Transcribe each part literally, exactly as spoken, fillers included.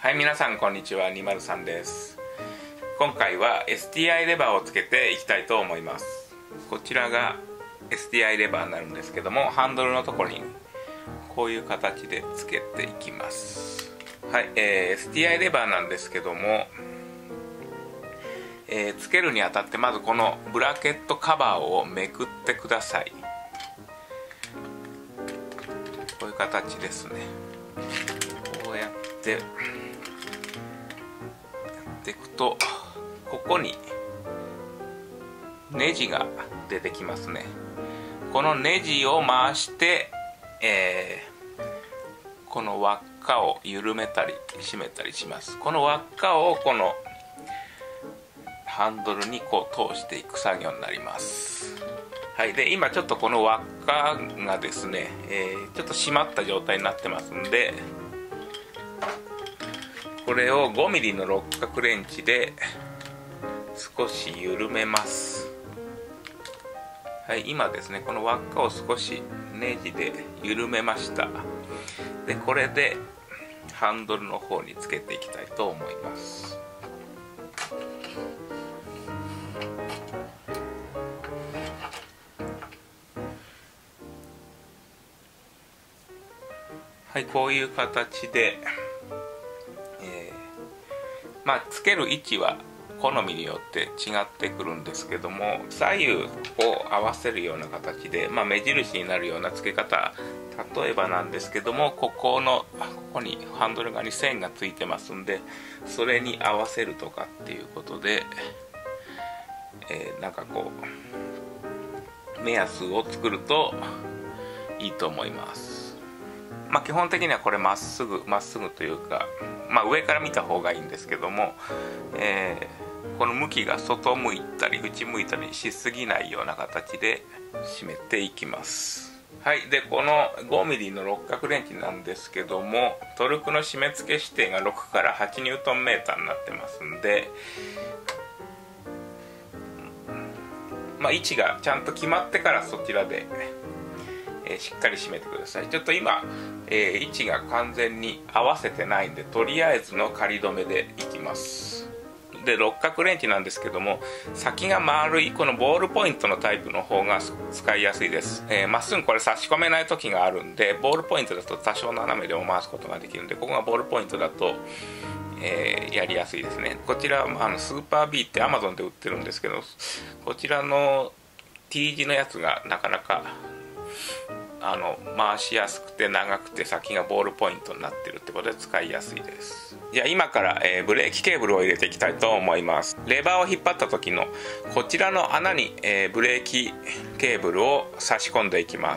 はい、皆さんこんにちは。にまるさんです。今回は エスティーアイ レバーをつけていきたいと思います。こちらが エスティーアイ レバーになるんですけども、ハンドルのところにこういう形でつけていきます。はい、えー、エスティーアイ レバーなんですけども、えー、つけるにあたってまずこのブラケットカバーをめくってください。こういう形ですね。こうやってやっていくと、ここにネジが出てきますね。このネジを回して、えー、この輪っかを緩めたり締めたりします。この輪っかをこのハンドルにこう通していく作業になります。はい、で今ちょっとこの輪っかがですね、えー、ちょっと締まった状態になってますんで、これをごミリの六角レンチで少し緩めます。はい、今ですねこの輪っかを少しネジで緩めました。でこれでハンドルの方につけていきたいと思います。はい、こういう形で、えー、まあつける位置は好みによって違ってくるんですけども、左右を合わせるような形で、まあ、目印になるような付け方、例えばなんですけども、ここのここにハンドル側に線がついてますんで、それに合わせるとかっていうことで、えー、なんかこう目安を作るといいと思います。まあ、基本的にはこれまっすぐまっすぐというか、まあ、上から見た方がいいんですけども、えー、この向きが外向いたり内向いたりしすぎないような形で締めていきます。はい、でこのごミリの六角レンチなんですけども、トルクの締め付け指定がろくからはちニュートンメーターになってますんで、まあ、位置がちゃんと決まってからそちらでえー、しっかり締めてください。ちょっと今、えー、位置が完全に合わせてないんで、とりあえずの仮止めでいきます。で六角レンチなんですけども、先が丸いこのボールポイントのタイプの方が使いやすいです。えー、まっすぐこれ差し込めない時があるんで、ボールポイントだと多少斜めでも回すことができるんで、ここがボールポイントだと、えー、やりやすいですね。こちらあのスーパー B って アマゾン で売ってるんですけど、こちらの T 字のやつがなかなかあの回しやすくて長くて先がボールポイントになってるってことで使いやすいです。じゃあ今から、えー、ブレーキケーブルを入れていきたいと思います。レバーを引っ張った時のこちらの穴に、えー、ブレーキケーブルを差し込んでいきます。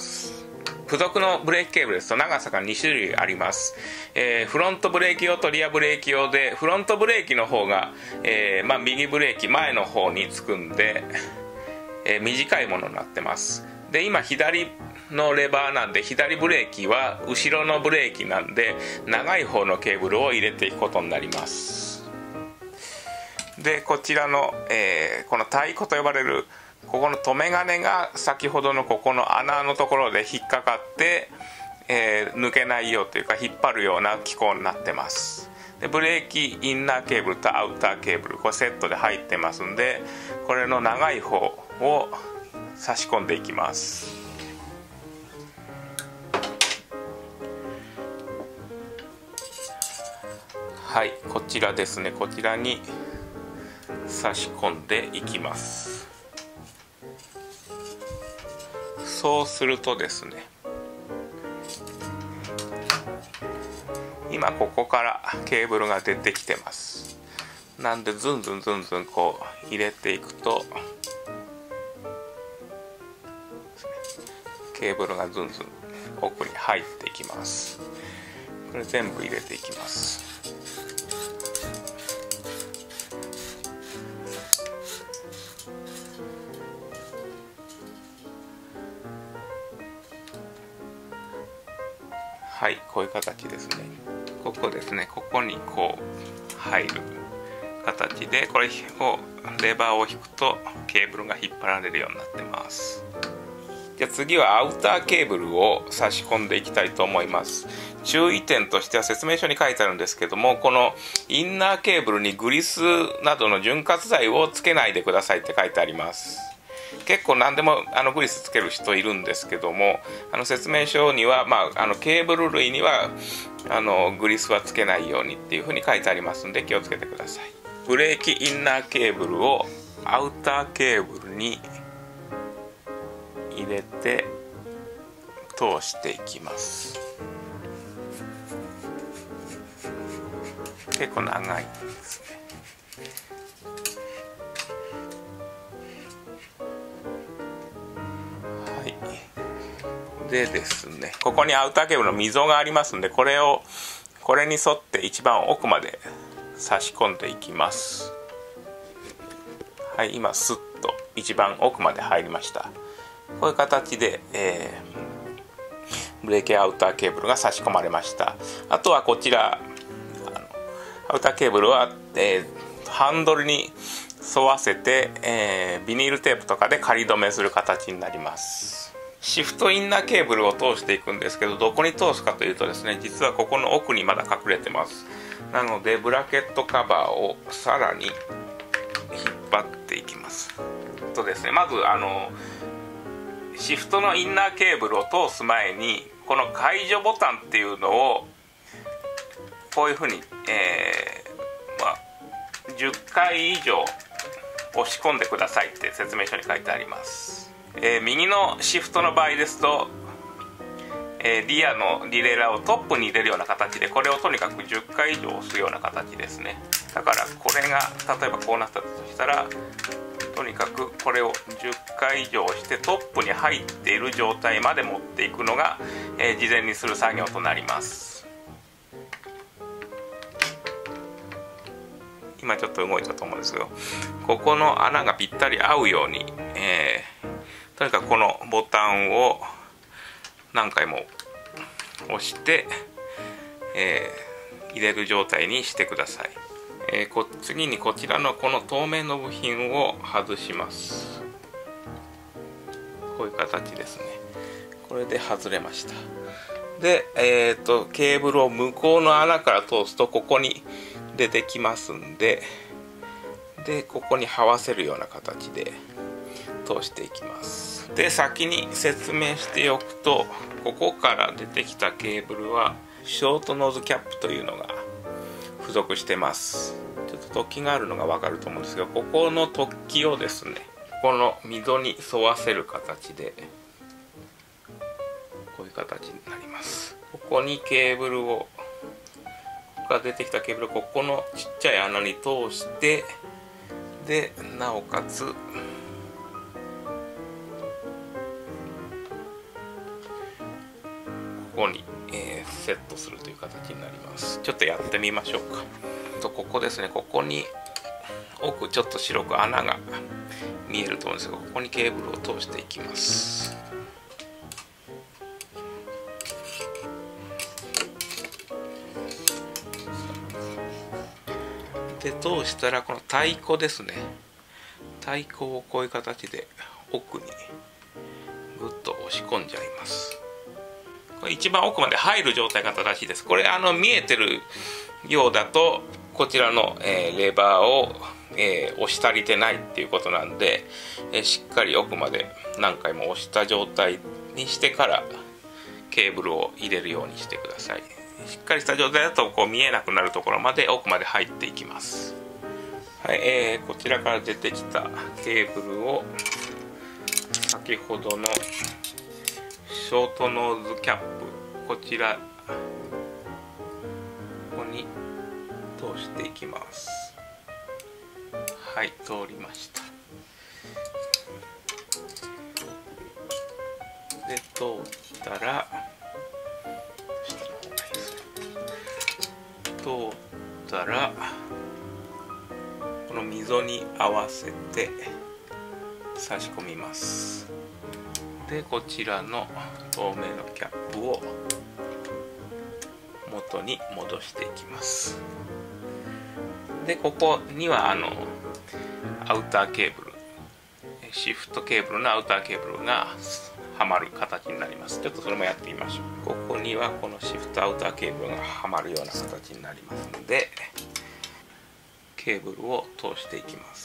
付属のブレーキケーブルですと長さがに種類あります。えー、フロントブレーキ用とリアブレーキ用で、フロントブレーキの方が、えーまあ、右ブレーキ前の方につくんで、えー、短いものになってます。で今左のレバーなんで、左ブレーキは後ろのブレーキなんで、長い方のケーブルを入れていくことになります。でこちらの、えー、この太鼓と呼ばれるここの留め金が先ほどのここの穴のところで引っかかって、えー、抜けないようというか引っ張るような機構になってます。でブレーキインナーケーブルとアウターケーブル、これセットで入ってますんで、これの長い方を差し込んでいきます。はい、こちらですね、こちらに差し込んでいきます。そうするとですね、今ここからケーブルが出てきてます。なんでズンズンズンズンこう入れていくと、ケーブルがズンズン奥に入っていきます。これ全部入れていきます。はい、こういう形ですね。ここですね、ここにこう入る形で、これをレバーを引くとケーブルが引っ張られるようになってます。 じゃあ次はアウターケーブルを差し込んでいきたいと思います。注意点としては説明書に書いてあるんですけども、このインナーケーブルにグリスなどの潤滑剤をつけないでくださいって書いてあります。結構何でもあのグリスつける人いるんですけども、あの説明書には、まあ、あのケーブル類にはあのグリスはつけないようにっていうふうに書いてありますので気をつけてください。ブレーキインナーケーブルをアウターケーブルに入れて通していきます。結構長いですね。はい。でですね、ここにアウターケーブルの溝がありますんで、これをこれに沿って一番奥まで差し込んでいきます。はい、今スッと一番奥まで入りました。こういう形で、えー、ブレーキアウターケーブルが差し込まれました。あとはこちらアウターケーブルは、えー、ハンドルに沿わせて、えー、ビニールテープとかで仮止めする形になります。シフトインナーケーブルを通していくんですけど、どこに通すかというとですね、実はここの奥にまだ隠れてます。なのでブラケットカバーをさらに引っ張っていきます。とですね、まずあのシフトのインナーケーブルを通す前にこの解除ボタンっていうのをこういうふうに、えーまあ、じゅっかい以上押し込んでくださいって説明書に書いてあります。えー、右のシフトの場合ですと、えー、リアのリレーラーをトップに入れるような形で、これをとにかくじゅっかい以上押すような形ですね。だからこれが例えばこうなったとしたら、とにかくこれをじゅっかい以上押してトップに入っている状態まで持っていくのが、えー、事前にする作業となります。今ちょっと動いたと思うんですけど、ここの穴がぴったり合うように、えー、とにかくこのボタンを何回も押して、えー、入れる状態にしてください。えー、こ次にこちらのこの透明の部品を外します。こういう形ですね。これで外れました。で、えーと、ケーブルを向こうの穴から通すとここに出てきますんで、でここに這わせるような形で通していきます。で先に説明しておくと、ここから出てきたケーブルはショートノーズキャップというのが付属してます。ちょっと突起があるのが分かると思うんですけど、ここの突起をですね、ここの溝に沿わせる形でこういう形になります。ここにケーブルをが出てきたケーブルをここのちっちゃい穴に通して、でなおかつここに、えー、セットするという形になります。ちょっとやってみましょうか。とここですね、ここに奥ちょっと白く穴が見えると思うんですが、ここにケーブルを通していきます。で通したらこの太鼓ですね、太鼓をこういう形で奥にぐっと押し込んじゃいます。これ一番奥まで入る状態が正しいです。これあの見えてるようだとこちらの、えー、レバーを、えー、押し足りてないっていうことなんで、えー、しっかり奥まで何回も押した状態にしてからケーブルを入れるようにしてください。しっかりした状態だとこう見えなくなるところまで奥まで入っていきます。はい、えー、こちらから出てきたケーブルを先ほどのショートノーズキャップ、こちらここに通していきます。はい、通りました。で通ったら通ったらこの溝に合わせて差し込みます。でこちらの透明のキャップを元に戻していきます。でここにはあのアウターケーブル、シフトケーブルのアウターケーブルがはまる形になります。ちょっとそれもやってみましょう。ここにはこのシフトアウターケーブルがはまるような形になりますので、ケーブルを通していきます。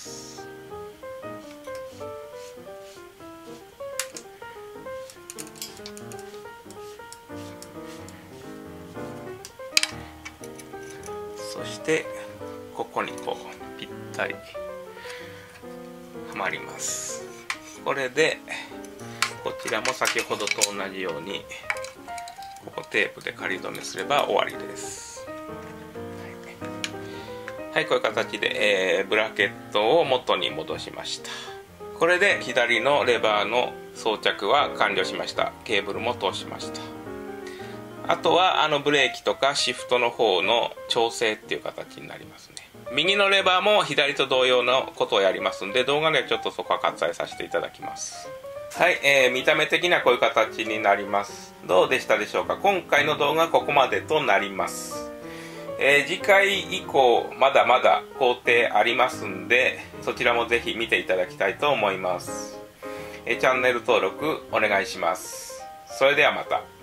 そしてここにこうぴったりはまります。これでこちらも先ほどと同じようにここテープで仮止めすれば終わりです。はい、こういう形で、えー、ブラケットを元に戻しました。これで左のレバーの装着は完了しました。ケーブルも通しました。あとはあのブレーキとかシフトの方の調整っていう形になりますね。右のレバーも左と同様のことをやりますんで、動画ではちょっとそこは割愛させていただきます。はい、えー、見た目的にはこういう形になります。どうでしたでしょうか。今回の動画はここまでとなります。えー、次回以降まだまだ工程ありますんで、そちらもぜひ見ていただきたいと思います。えー、チャンネル登録お願いします。それではまた。